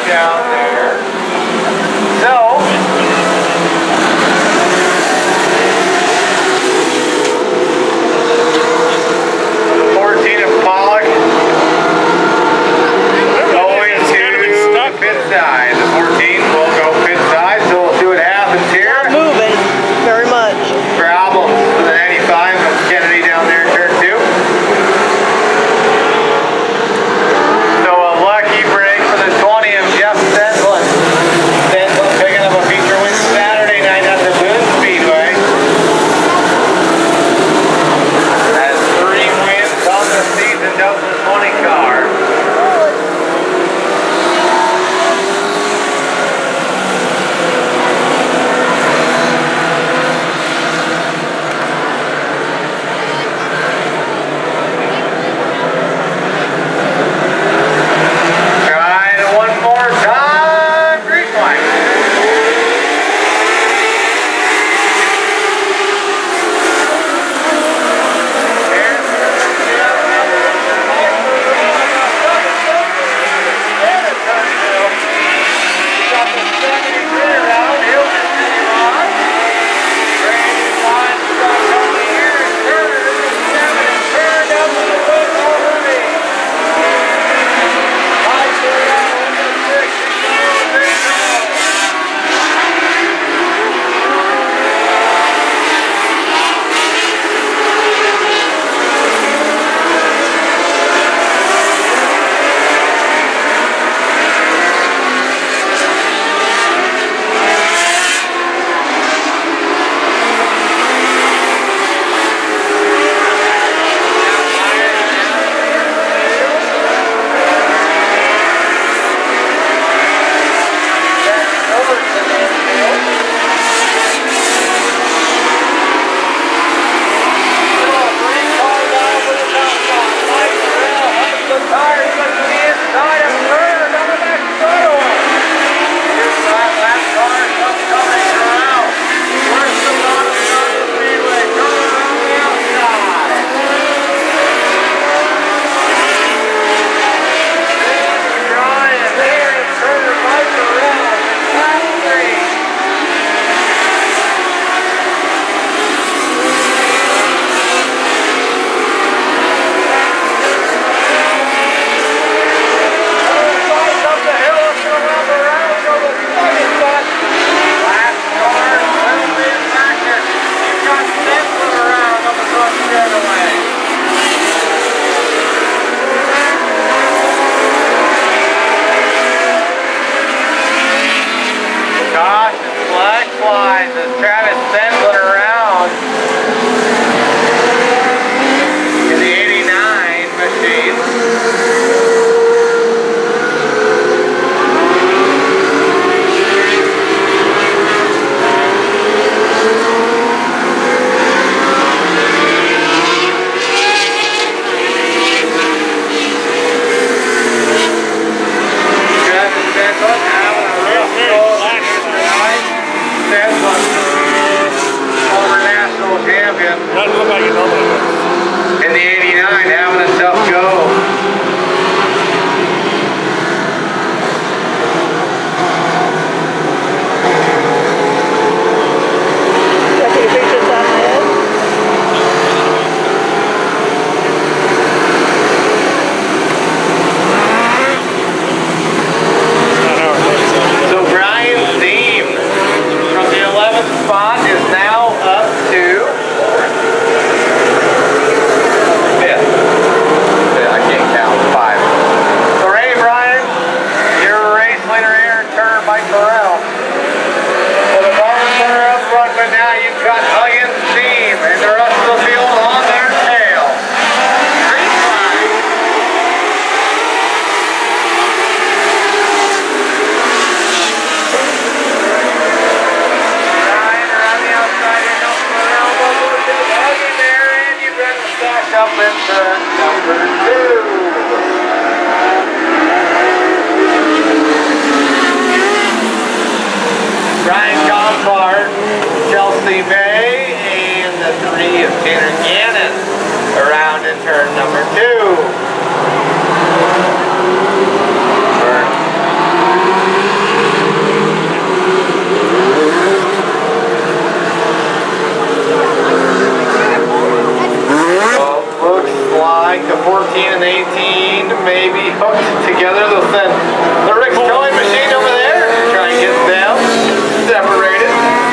down there. So, the 14 of Pollock going to pit side. The 14 will go pit side, so we'll see what happens here. Not moving very much. Problems with the 95 of Kennedy down there in turn 2. So a lucky break for the 20 of Jeff Stenslin. Stenslin picking up a feature win Saturday night at the Boone Speedway. Has 3 wins on the season, does the 20 car. In the 89, having a tough go. Spot is now up to 5th. I can't count. 5. So Ray Bryan, your race leader here, Turner, Mike Burrell. Well, the Barnes are up front, but now you've got Huggins, Steve, and the rest of the field on their tail. Green flag. Up in turn number 2. Brian Gompard, Chelsea Bay, and the 3 of Tanner Gannon around in turn number 2. ATV hooked together. They'll send the Rick's towing machine over there, try and get them separated.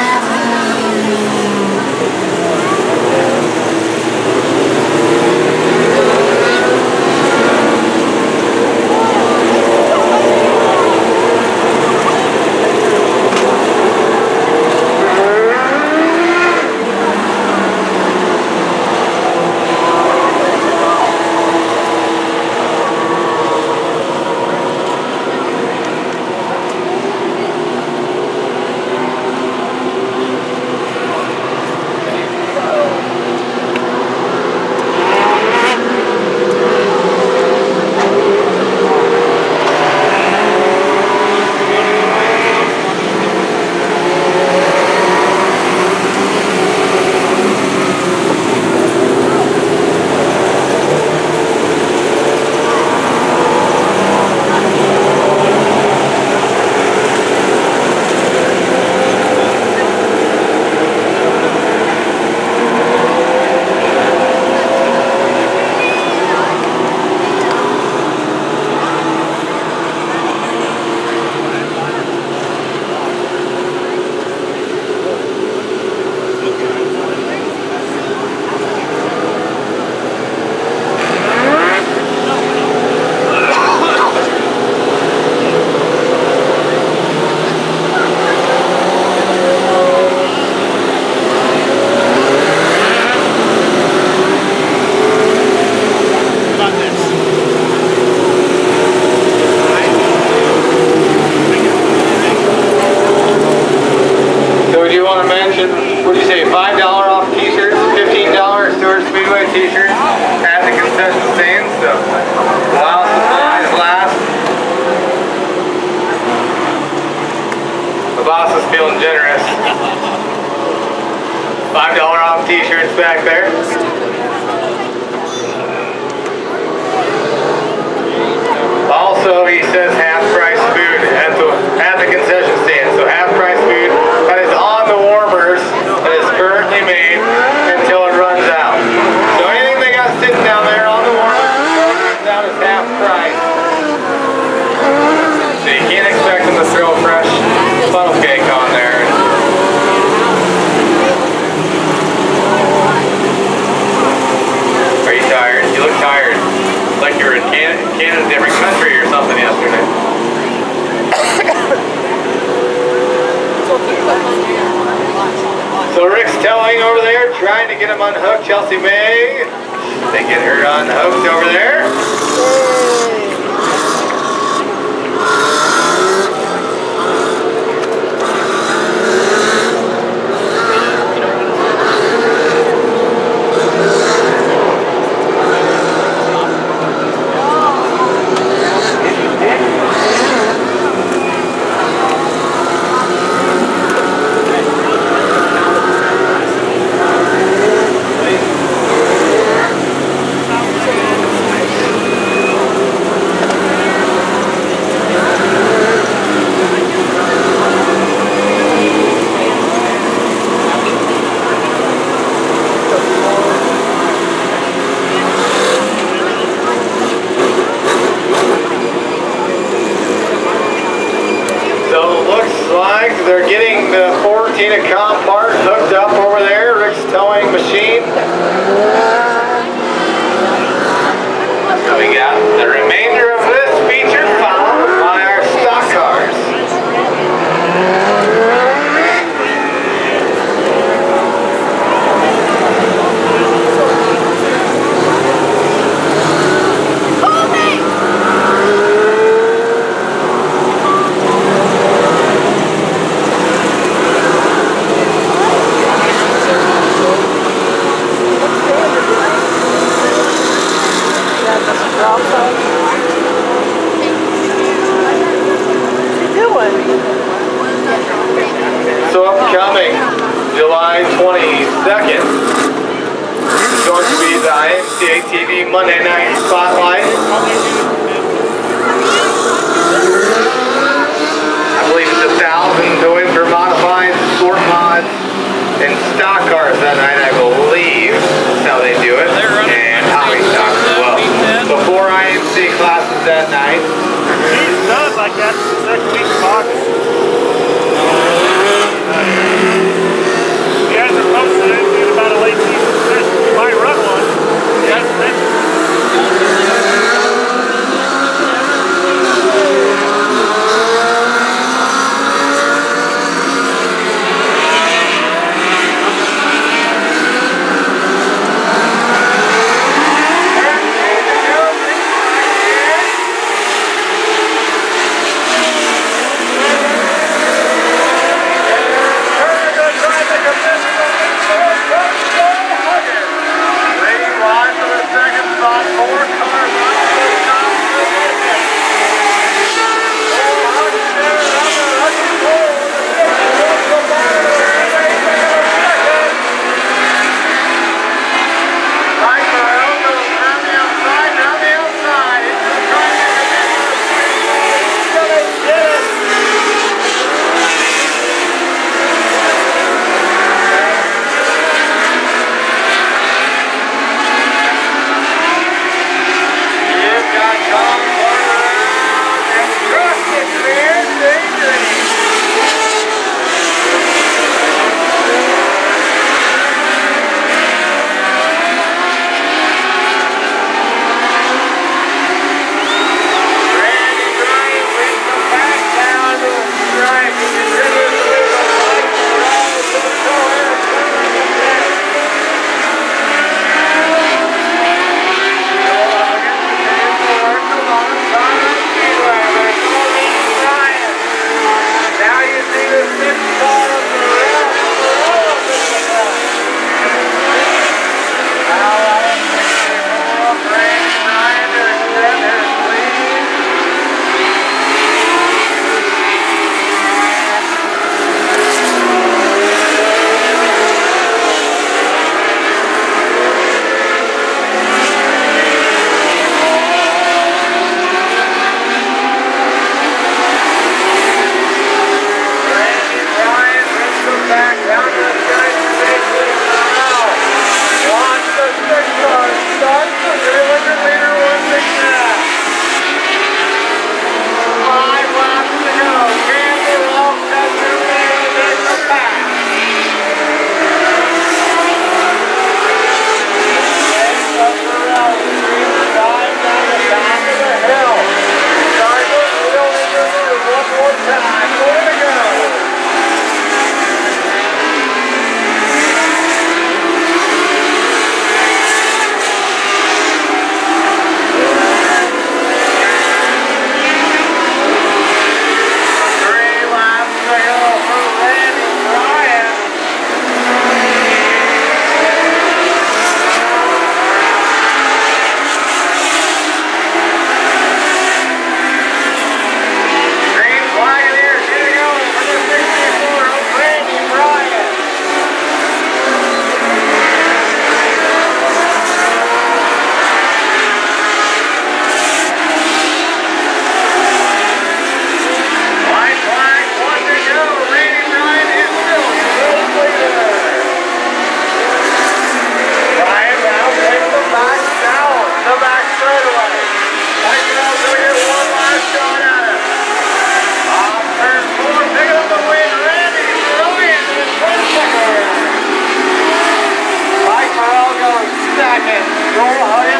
What do you say, $5 off t-shirts, $15 Stewart Speedway t-shirts at the concession stand, so while supplies last. The boss is feeling generous. $5 off t-shirts back there. Also, he says half price food at the concession stand, so half price food that is on the warmers that is currently made until it runs out. So anything they got sitting down there on the warmers down is half price. So you can't expect them to throw a fresh funnel cake on there. Are you tired? You look tired. Like you were in Canada, different country or something yesterday. So Rick's towing over there, trying to get him unhooked. Chelsea May, they get her unhooked over there. They're getting the 14 comp part hooked up over there, Rick's towing machine. So we got the remainder of this feature followed by our stock cars. So upcoming July 22nd is going to be the IMCA TV Monday Night Spotlight. I believe it's 1,000 to win for modified sport mods and stock cars that night, I believe. That's how they do it. And hobby stocks as well. So 4 IMC classes that that night. He's done like that the second week of August. He hasn't posted anything about a late season session. He might run one. He hasn't mentioned it. Second, go ahead.